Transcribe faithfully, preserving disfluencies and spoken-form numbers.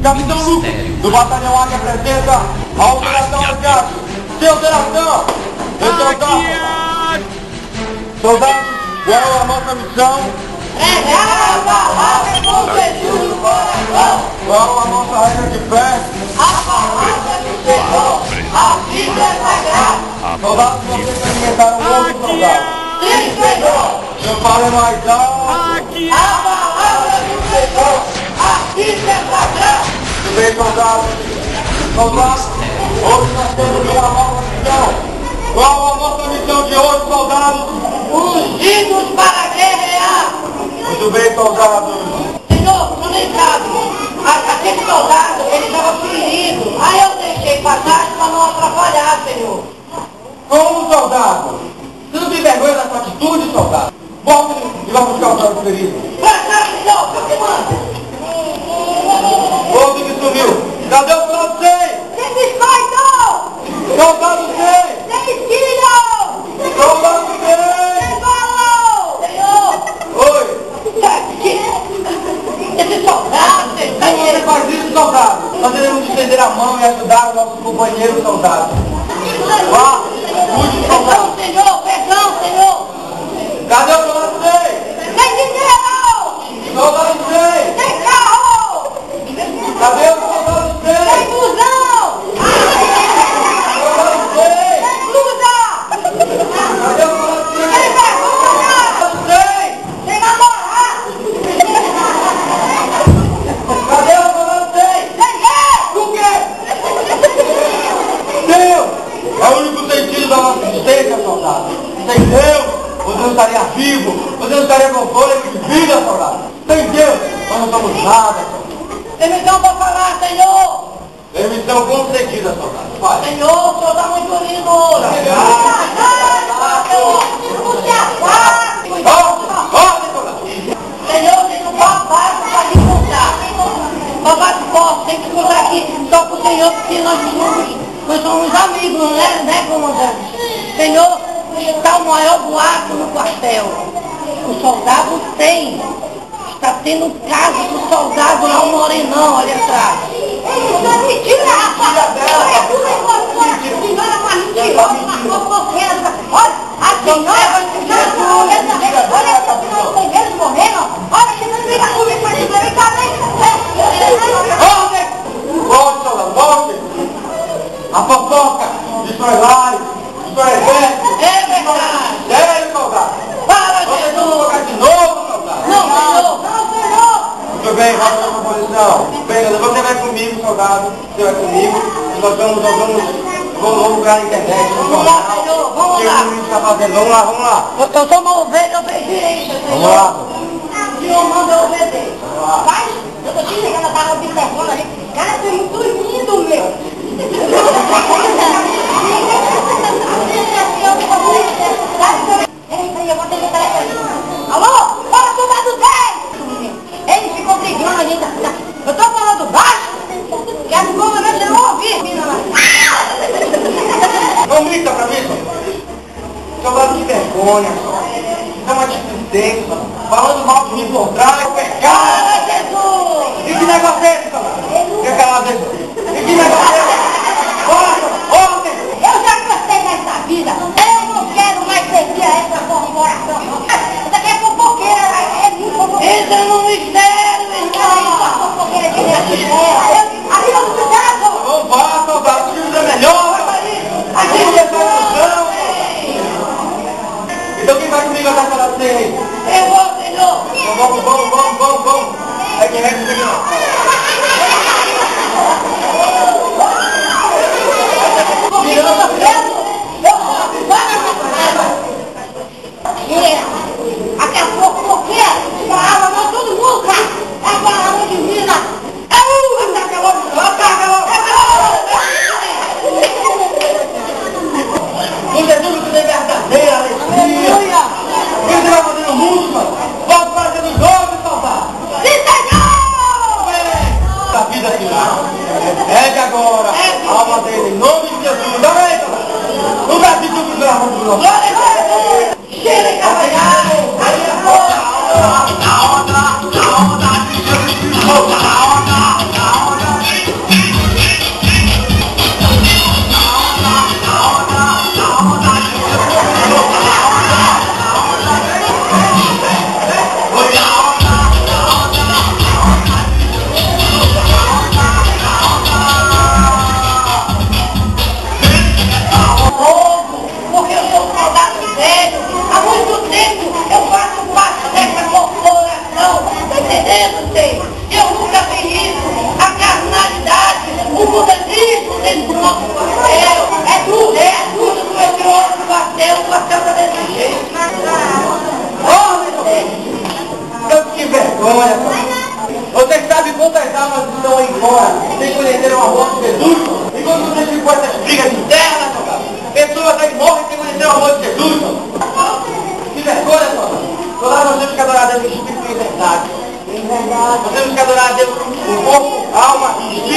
Capitão Lucas, do Batalhão Águia, apresenta a Operação Resgate. Sem alteração, eu sou o Soldado. Soldados, qual é a nossa missão? Pregar a palavra com Jesus no coração. Qual a nossa regra de fé? A palavra do Senhor, a Bíblia Sagrada. Soldados, vocês experimentaram um outro soldado. Sim, Senhor. Eu falei mais alto. A palavra do Senhor, a Bíblia Sagrada. Tudo bem, soldados? Soldados, hoje nós temos uma nova missão. Qual a nossa missão de hoje, soldados? Ungidos para guerrear. Muito bem, soldados. Senhor, tu nem sabe. Aquele soldado, ele estava ferido. Aí eu deixei passar para não atrapalhar, Senhor. Como, soldado? Você não tem vergonha da sua atitude, soldado? Volta e vai buscar o soldado ferido. Pra cá, Senhor, que eu te mando. Outro que sumiu. Cadê o soldado seis? Sem biscoito! Soldado seis! Sem filho! Soldado seis! Sem valor! Senhor! Oi! Esse soldado, Como você faz isso, soldado? Nós devemos estender a mão e ajudar os nossos companheiros soldados. Vá! Cuide, soldado! Perdão, Senhor! Perdão, Senhor! Cadê o soldado seis? Sem dinheiro! Soldado seis! Sem carro! Cadê o soldado Sem seis? blusão! Soldado seis! Sem blusa! Cadê o soldado Sem seis? vergonha! Soldado seis! Sem namorado! Cadê o soldado seis? Sem guerra! O quê? Deus! É o único sentido da nossa existência, soldado. Sem Deus, você não estaria vivo, você não estaria com fôlego de vida, soldado. Sem Deus, nós não somos nada, soldado. Permissão para falar, Senhor! Permissão concedida, soldado. Vai. Senhor, o Senhor está muito lindo hoje! Senhor, não se afaste! Ordem, soldado. Senhor, tem um papai para te encontrar. Papai forte, tem que encontrar aqui só com o Senhor, porque nós somos, nós somos amigos, né, né, comandante? Senhor, está o maior boato no quartel. O soldado tem. Está tendo um caso do soldado lá, o Morenão, olha atrás. Mentira, rapaz! Olha, tudo é mentira! Senhora, uma mentirosa, uma fofoqueira! Olha, a senhora, olha essa senhora, tem medo de morrer, não? Olha, que não briga comigo, mas não vem cá, vem! Ordem! Volte, soldado, volte! A fofoca destrói lares, destrói exércitos. É verdade! Sério, soldado? Para, Vocês vão Jesus! colocar de novo, soldado? Não, Senhor! Não, Senhor! Muito bem, volta para a posição. Bem, você vai comigo, soldado. Você vai comigo. Nós vamos, nós vamos, vamos lugar na internet, no Vamos lá, jornal. Senhor, vamos O que lá. o menino está fazendo? Vamos lá, vamos lá. Eu eu sou uma ovelha obediente, Senhor! Vamos lá. O Senhor manda eu obedecer. Vai, eu tô te ligando, eu tava observando ali. Cara, você é muito lindo, meu. Peraí, eu vou atender o telefone. Alô? Fala, soldado dez! Ele ficou brigando ainda. Eu tô falando baixo, que as coisas mesmo não ouvir. Não grita pra mim, soldado. Soldado de vergonha, soldado. Dá uma displicência, soldado. Falando mal de mim por trás é pecado. Ah, Jesus! E que negócio é esse, soldado? Fica calado aí, soldado. E que negócio é esse? Ordem, ordem! Eu já gostei dessa vida. Eu não quero mais servir a essa corporação. Isso aqui é fofoqueira, é muito fofoqueira. Entra no mistério, irmão. Isso é fofoqueira de mistério. Aqui eu não quero. Vamos lá, soldado. O time é melhor. Aqui Aqui eu é solução. Então quem vai comigo até essa hora aí? Eu vou, Senhor. Então vamos, vamos, vamos, vamos, vamos. É quem vai comigo não. Porque eu tô preso. Eu vou. Vai na minha aquela fofoqueira. Falava mal todo mundo, cara. É falava de vida. É um. Ataca logo. Ataca logo. Você tudo que tem verdadeira alegria. O que você vai fazer no mundo, mano? Vamos fazer nos homens, soldado. Sim, Senhor! Da vida final. É de agora. A alma dele, em nome de Jesus. Amém, soldado. No Brasil, tudo pelo amor de Deus. Glória a Deus! Cheira e cavalhar! Aí a porta! Na onda, na onda de Jesus. Na onda, na onda. fora, sem conhecer o amor de Jesus. E quando você ficou essas brigas internas, soldado, pessoas aí morrem sem conhecer o amor de Jesus. Que vergonha, soldado. Soldado, nós temos que adorar a Deus em espírito e em verdade. Nós temos que adorar a Deus com corpo, alma e espírito.